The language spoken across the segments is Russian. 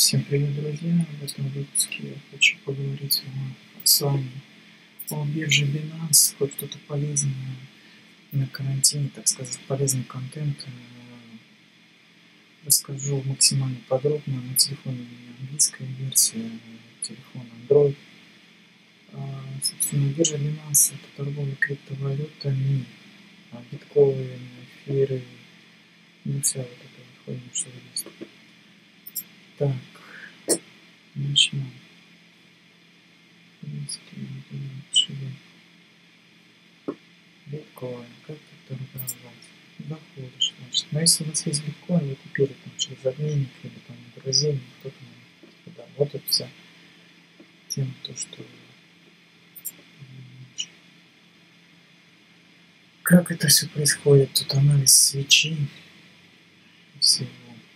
Всем привет, друзья! В этом выпуске я хочу поговорить с вами о бирже Binance, хоть что-то полезное на карантине, так сказать, полезный контент. Расскажу максимально подробно. На телефоне у меня английская версия, телефон Android. Собственно, биржа Binance — это торговля криптовалютами, биткоины, эфиры, ну вся вот эта вот хуйня, что есть. Так, начнем. Биткоин, как тут торговать? Заходишь, значит. Но если у вас есть биткоин, вы купили там через обменник, либо там магазин, кто-то, да, вот это вся тема, то, что как это все происходит, тут анализ свечи всего.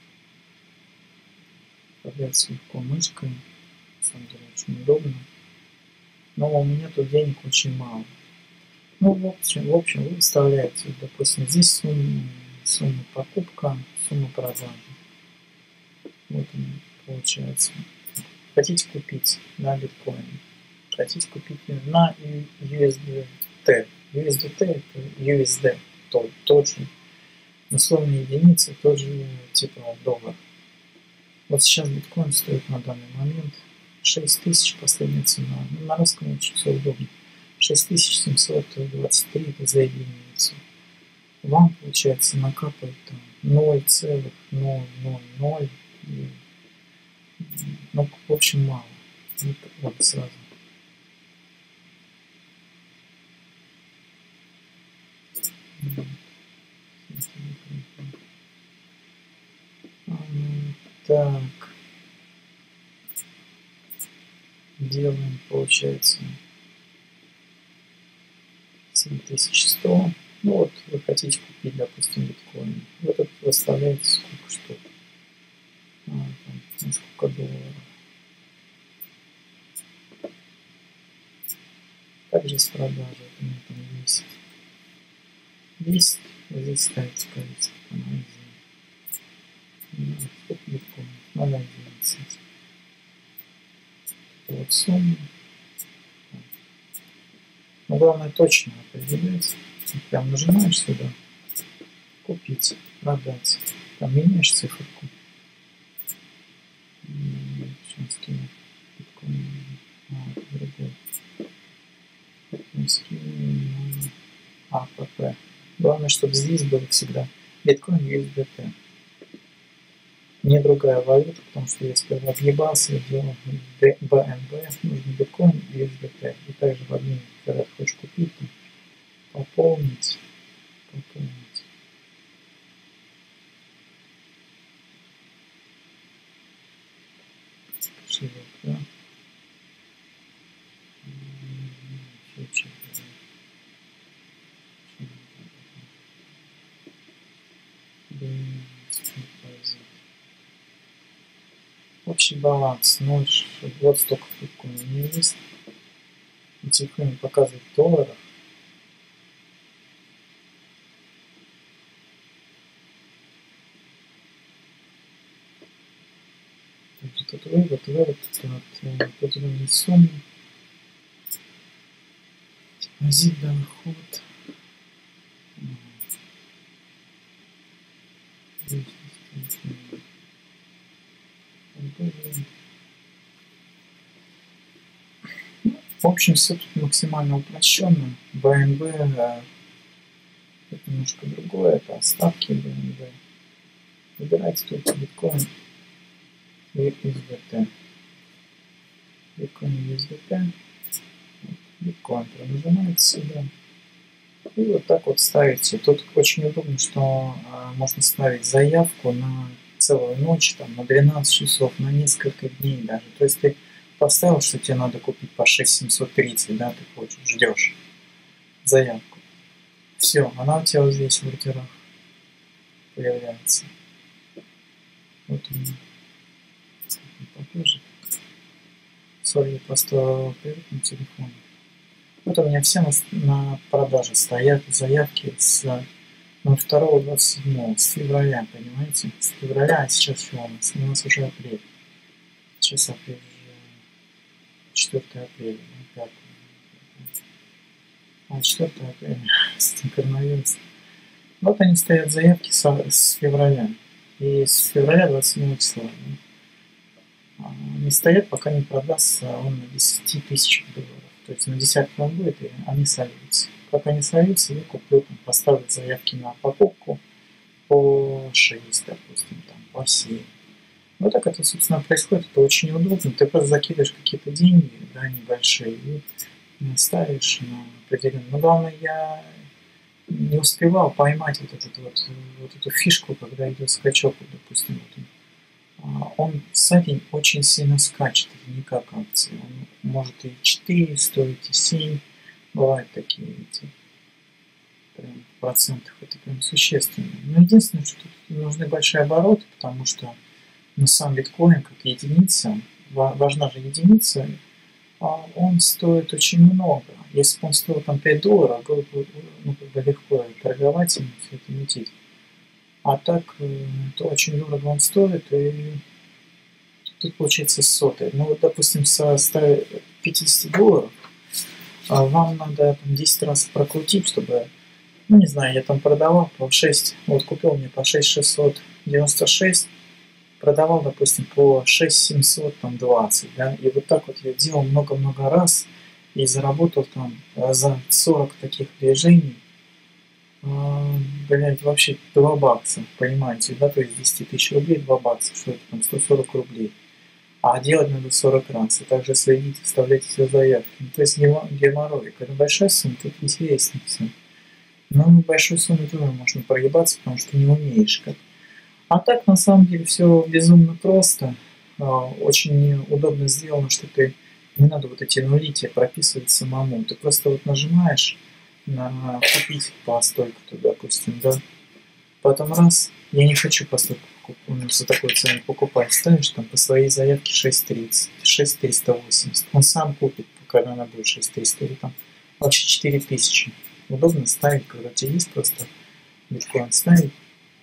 Управлять легко мышкой, на самом деле очень удобно. Но у меня тут денег очень мало. Ну, в общем, вы выставляете, допустим, здесь сумма покупка, сумма продажи. Вот он получается. Хотите купить на биткоин, хотите купить на USDT. USDT это USD, тот же, условные единицы, тот же типа доллар. Вот сейчас биткоин стоит на данный момент 6000, последняя цена. Ну, на русском очень все удобно. 6723 это за единицу. Вам, получается, накапает 0,000, ну, в общем, мало. Вот сразу. Так. Делаем, получается, 7100. Ну вот, вы хотите купить, допустим, биткоин. Вот это выставляете сколько штук. Там, сколько долларов. Также с продажи. Это у меня там 10. 10. Вот здесь ставите количество. Там 1. Сколько биткоин? 0,11. Вот сумма. Но главное точно определять. Прям нажимаешь сюда. Купить, продать. Там меняешь циферку. Сейчас скину биткоин. Другой. Скину АПП. Главное, чтобы здесь было всегда биткоин USDT. Не другая валюта, потому что я сперва въебался и делал БНБ, нужно биткоин и USDT. И также в обмене, когда ты хочешь купить, пополнить. Кошелек, да? Общий баланс 0, вот столько в меня есть. На телефоне показывает в долларах. Тут вывод, это определенные суммы. Депозит, доход. В общем, все тут максимально упрощенно. БНБ это немножко другое, это остатки БНБ. Выбирайте только биткоин и USDT. Биткоин и USDT. Биткоин нажимаете сюда. И вот так вот ставите. Тут очень удобно, что можно ставить заявку на целую ночь, там, на 12 часов, на несколько дней даже. То есть ты поставил, что тебе надо купить по 6730, да, ты хочешь, ждешь заявку. Все, она у тебя вот здесь в ордерах появляется. Вот у меня. Покажет. Сори, я просто привык на телефоне. Вот у меня все на продаже стоят заявки с 02.27, с февраля, понимаете? С февраля, а сейчас что у нас? У нас уже апрель. сейчас апрель, 4 апреля, 5. 4 апреля, коронавирус. Вот они стоят заявки с февраля. И с февраля 27 числа. Не стоят, пока не продастся он на 10 тысячах долларов. То есть на десятку он будет, и они сольются. Как они сольются, я куплю, там, поставлю заявки на покупку по 6, допустим, там, по 7. Вот так это, собственно, происходит. Это очень удобно. Ты просто закидываешь какие-то деньги, да, небольшие, и ставишь на определенную. Но главное, я не успевал поймать вот эту фишку, когда идет скачок, вот, допустим, он за день очень сильно скачет, это не как акции. Он может и 4 стоить, и 7. Бывают такие эти прям в процентах, это прям существенно. Но единственное, что тут нужны большие обороты, потому что сам биткоин как единица, важна же единица, он стоит очень много. Если бы он стоил там $5, было бы, как бы легко торговать и все это мутить. А так, то очень дорого он стоит, и тут получается сотый. Ну вот, допустим, со $150 вам надо там 10 раз прокрутить, чтобы, ну не знаю, я там продавал по 6, вот купил мне по 6,696, продавал, допустим, по 6,720, да, и вот так вот я делал много-много раз и заработал там за 40 таких движений, блять, вообще 2 бакса, понимаете, да, то есть 10 тысяч рублей 2 бакса, что это там 140 рублей. А делать надо 40 раз, и также следите, вставляйте все заявки. Ну, то есть геморрой. Когда большая сумма, тут интереснее все. Но на большой сумме тоже можно проебаться, потому что не умеешь как. А так, на самом деле, все безумно просто. Очень удобно сделано, что ты не надо вот эти нули тебе прописывать самому. Ты просто вот нажимаешь на купить по столько-то, допустим, да. Потом раз, я не хочу по столько за такую цену покупать, ставишь там по своей заявке 6,30, 6,380. Он сам купит, когда она будет 6,300 или там вообще 4 000. Удобно ставить, когда у тебя есть просто биткоин, ставить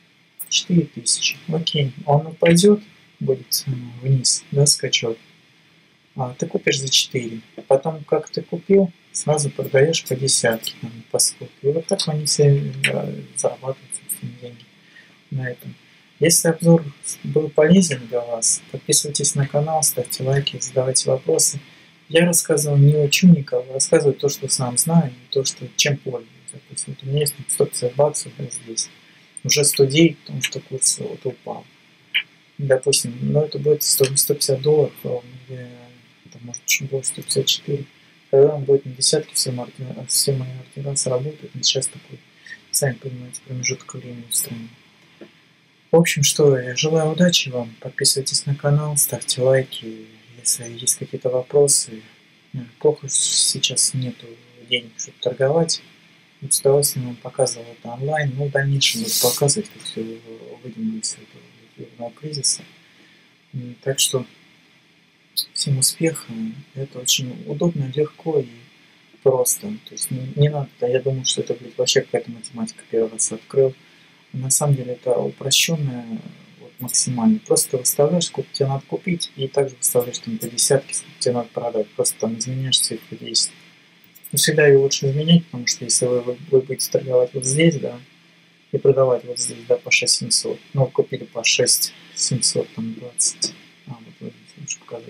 4 000. Окей, он упадет, будет вниз, да, скачок. Ты купишь за 4. Потом, как ты купил, сразу продаешь по десятке, там, по сколько. И вот так они все зарабатывают деньги на этом. Если обзор был полезен для вас, подписывайтесь на канал, ставьте лайки, задавайте вопросы. Я рассказываю, не учу никого, рассказываю то, что сам знаю, и то, что, чем пользуюсь. Допустим, вот у меня есть 150 баксов, да, здесь. Уже 109, потому что курс вот упал. Допустим, но это будет $150 ровно, это может чуть больше, 154. Когда он будет на десятке, все мои ордера сработают. Сейчас такой, сами понимаете, промежуток времени в стране. В общем, что, я желаю удачи вам, подписывайтесь на канал, ставьте лайки, если есть какие-то вопросы. Плохо сейчас нету денег, чтобы торговать. Вот с удовольствием вам показывал это онлайн, но в дальнейшем буду показывать, как все выйдем из этого кризиса. Так что всем успеха, это очень удобно, легко и просто. То есть не надо, я думаю, что это будет вообще какая-то математика, первый раз открыл. На самом деле это упрощенное вот, максимально. Просто ты выставляешь, сколько тебе надо купить, и также выставляешь там по десятке, сколько тебе надо продать. Просто там изменяешь цифру 10. Но всегда ее лучше изменять, потому что если вы будете торговать вот здесь, да, и продавать вот здесь, да, по 6700, ну, купили по 6700, там, 20, вот лучше показать.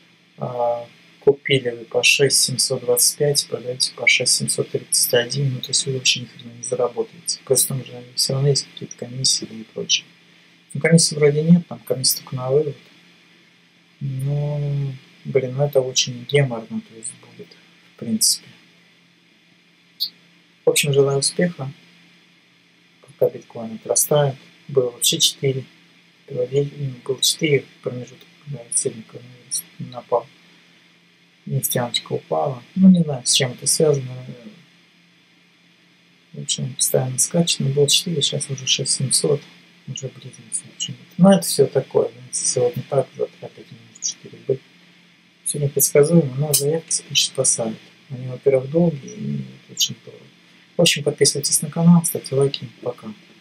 Купили вы по 6,725, продаете по 6,731, ну то есть вы вообще ни хрена не заработаете. Просто там же все равно есть какие-то комиссии и прочее. Ну комиссии вроде нет, там комиссия только на вывод. Но, блин, ну это очень геморно, то есть будет, в принципе. В общем, желаю успеха. Пока биткоин отрастает. Было вообще 4. Был 4 промежутка, когда сильно коронавирус напал. Нефтяночка упала. Ну, не знаю, с чем это связано. В общем, постоянно скачет. Но было 4, сейчас уже 6700. Уже близится почему-то. Но это все такое. Сегодня так, завтра опять может 4 быть. Все непредсказуемо, но заявки спасают. Они, во-первых, долгие и очень здорово. В общем, подписывайтесь на канал, ставьте лайки. Пока.